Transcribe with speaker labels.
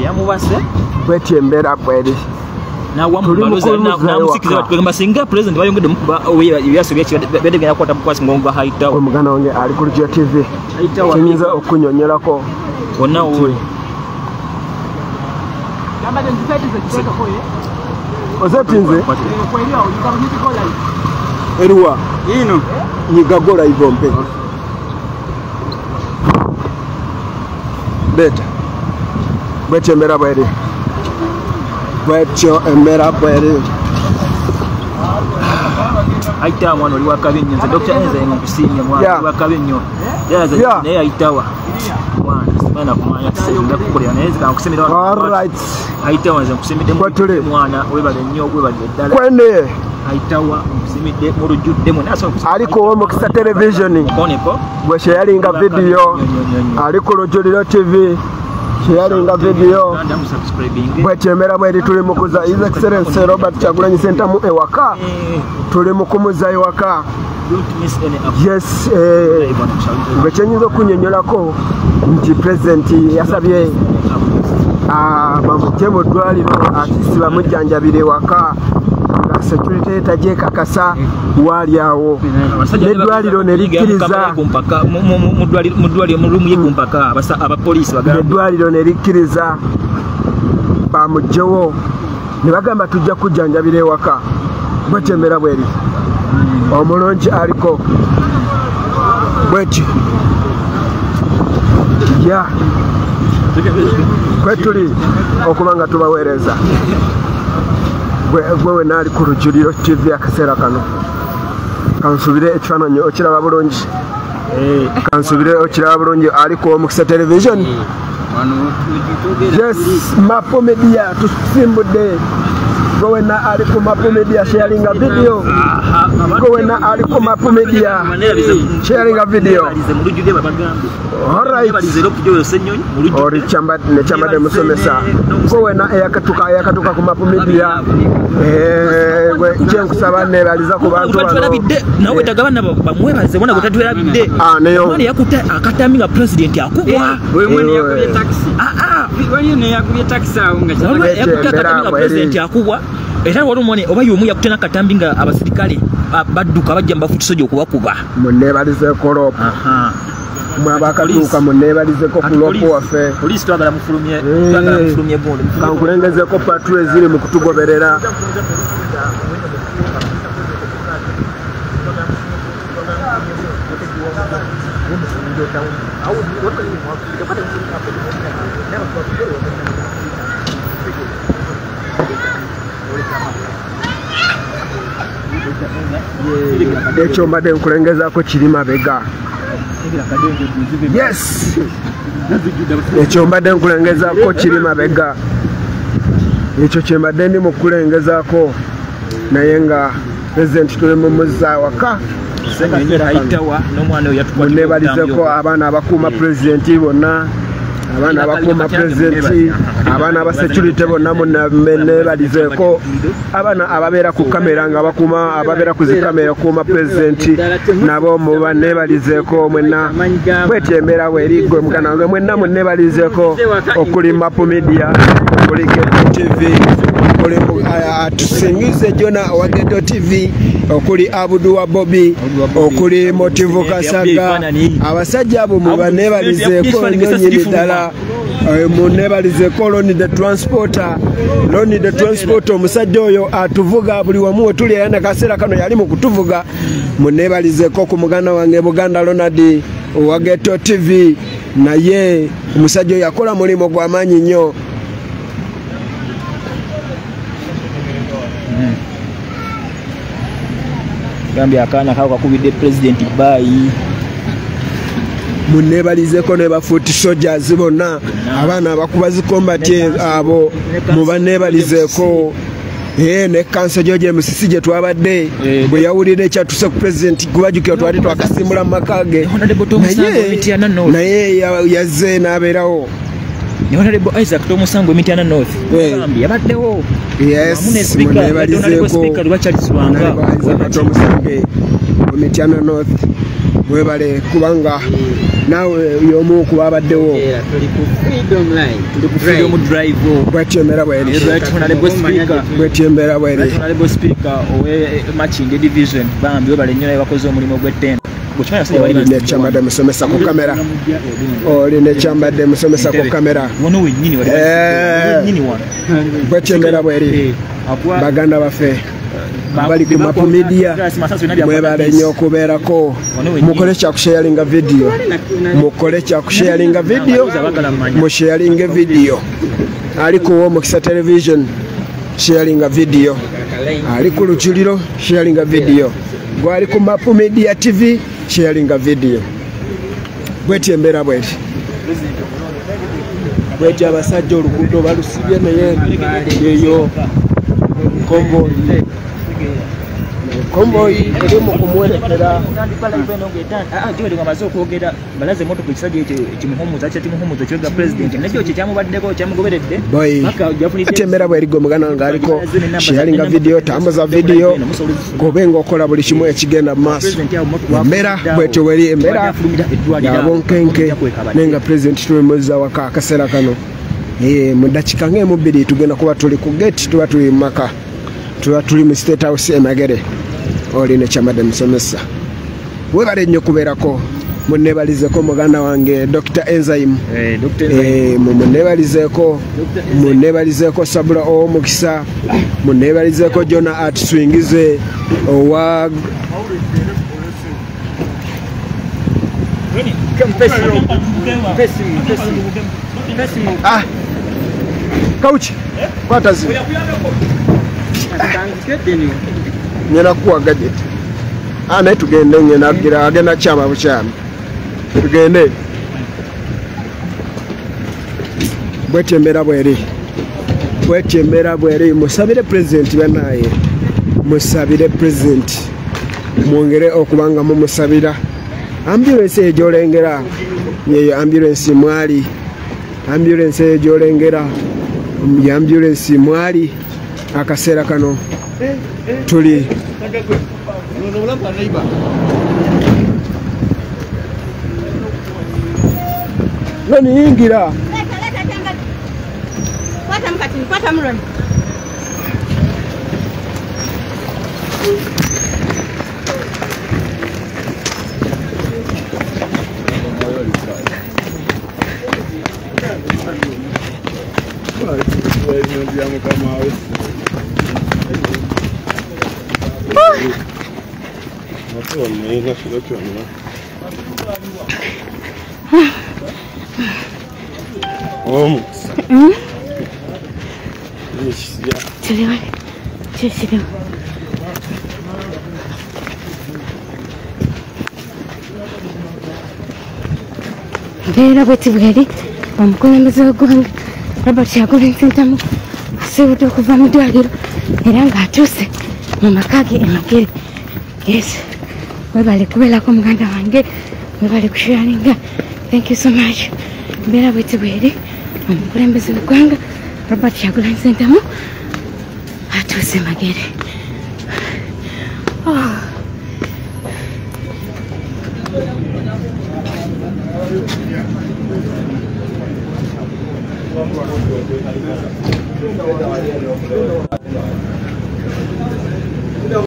Speaker 1: yamubase
Speaker 2: bweti embera bweri
Speaker 1: na wamubaluza na musikiza batugamba singa president bayongede byaso bede gya kwata mukwasi ngonga haita
Speaker 2: omugana wange ali ku Lujja TV
Speaker 1: haita wa
Speaker 2: kinyiza okunyonyerako
Speaker 1: ona uli
Speaker 2: ozetinze Eruwa
Speaker 1: ino
Speaker 2: nyigagola ivompe beta bwetyo embera bweri bwetyo embera bweri
Speaker 1: aita mwana oli wakabenyo nze Dr. Enza mukusinya mwana oli wakabenyo yaza naye aitawa mwana simana kumanya kisenga kukolera naye zika kusemera
Speaker 2: all right
Speaker 1: aitawa nze kusemide mwana webale nnyo webale ddala
Speaker 2: kwende
Speaker 1: aitawa kusemide mu lujjudde mu naso
Speaker 2: aliko mu Kisa television
Speaker 1: koneko
Speaker 2: bwe sharinga video aliko Lujja TV sharinga video bwetyo bweri tuli mukuza His Excellency Robert Kyagulanyi Center mu ewaka tuli mukumuza ewaka yes bwekyenyiza okunyonyolako nti president yasabye bamujje mu ddwaliro atisi bamujjanjabire ewaka nga security etaje kakasa wali awo n'eddwaliro ne likkiriza
Speaker 1: mu ddwaliro mu rumu y'ekumpaka abapoliisi bagamba
Speaker 2: eddwaliro ne likkiriza bamujjewo ne bagamba tujja kujjanjabira ewaka bwetyo embera bweri omulungi aliko bwetyo ya kwetuli okuba nga tubaweereza gwewe naali ku Lujja TV akaseera kano kansubire ekifaananyi okiraba bulungi kansubire okiraba bulungi aliko mu Kisa television yes Mapo Media tusimbudde gwewe na aliko Mapo Media sharinga video gwewe na aliko Mapo Media sharinga video alright ori chamba ne chamba de musomesa gwewe na yakatuka ku Mapo Media gwe kyenkusaba ne baliza ku bantu
Speaker 1: nawe tagabana bamwebaze bona gutatuerabidde
Speaker 2: neyo
Speaker 1: mali yakuta akataminga president akubwa
Speaker 3: wewe mwene yakubye taxi wewe ne yakubye taxi aunga
Speaker 1: yakutaminga president akubwa era wali umone oba yomu yakutena katambi nga abasirikale badduka bajja mbafuti sojo okubakuba
Speaker 2: munebalize korop mwabakatuuka munebalize ko kulopo wafe
Speaker 1: police twagala mufulumye bonde
Speaker 2: kankulengeze ko patrol ziri mu kutugoberera ekyo mbadde nkulengezaako kiri mabega yes ekyo mbadde nkulengezaako kiri mabega ekyo kyembadde ndi mukulengezaako naye nga president tuli mumuzza waka munebalizeko abaana abakuuma president bonna abaana abakuuma president abaana aba security bonna munebalizeko abaana ababeera ku kamera nga bakuuma ababeera ku zikamera kuuma president nabo mubanebalizeko mwenna bwetyo embeera bwerigwe mugana wange mwenna munebalizeko okuli Mapo Media okuli Ghetto TV okuli tusingize Jona wa Ghetto TV okuli Abudu wa Bobby okuli Motivo Kasaga abasajja abo mubanebalizeko nnyo nyini ddala munebalizeko Loni the Transporter omusajja oyo atuvuga buli wamu tuli era nakaseera kano yali mu kutuvuga munebalizeko ku muganda wange Buganda Ronald wa Ghetto TV naye omusajja oyo yakola mulimu gw'amaanyi nnyo
Speaker 1: gambia akaana kawo kakubidde president bayi
Speaker 2: munebalizeko ne bafuti soldiers bonna abaana abakuba zikombati abo mubanebalizeko ne kanso George Musisi gye twabadde bwe yawulira ekyatuse ku president kubajukira twali twakasimbula mu makage naye yazze n'abeerawo
Speaker 1: Honorable Isaac Tomusango Mitiana North Gambia yabaddewo
Speaker 2: yes munebalizeko Tomusango Mitiana North webale kubanga nawe y'omu ku babaddewo bwetyemera bweri nekyambadde musomesa ku kamera oli nekyambadde musomesa ku kamera bwetyemera bweri baganda baffe bali ku Mapu Media mwebale nnyo okubeerako mukole kyakusharinga video musharinge video ali ku Omukisa television sharinga video ali ku Lukiriro sharinga video gwali ku Mapu Media TV sharinga video bwetyembeera bweti bweti abasajja oluguudo balusibye naye eyo Convoy eri mu kumwerekera
Speaker 1: Joel ngamaze okwogera balaze moto ku kisajja kimuhumuza kyega president nakyo kyamubaddeko kyamugoberedde
Speaker 2: atyemera bwerigo mugana nga aliko sharinga video tambuza video gobenga okola buli kimu ekigenda mu maaso embeera bwetyo weri embeera yabonkenke nenga president tuwemuza waka akaseera kano mu dakika ng'emu bbiri tugenda kuba tuli ku gate tuba tuli mu maka tuba tuli mu State House Emagere oli nekyambadde musomesa webale nnyo kubeerako munebalizeko muganda wange Dr. Enzyme munebalizeko Sabula Omukisa munebalizeko Jona Art Swingize owa Kauchi kwata zi nyina kuwa gadget naye tugende ngena agenda kyama bukyama tugende bwetyembeera bweri musabire president banaye musabire president mwongere okubanga mumusabira ambulance egyolengera yeyo ambulance mwali ambulance egyolengera ambulance mwali akaseera kano tuli nani yingira
Speaker 4: Mbeera bweti bweri omukulembeze w'eggwanga Robert Kyagulanyi Ssentamu asiibudde okuva mu ddwaliro era ng'atuuse mu maka ge Emagere. Yes, webale kubeerako muganda wange, webale kusharinga. Thank you so much. Mbeera bweti bweri omukulembeze w'eggwanga Robert Kyagulanyi Ssentamu atuuse Emagere. Oh.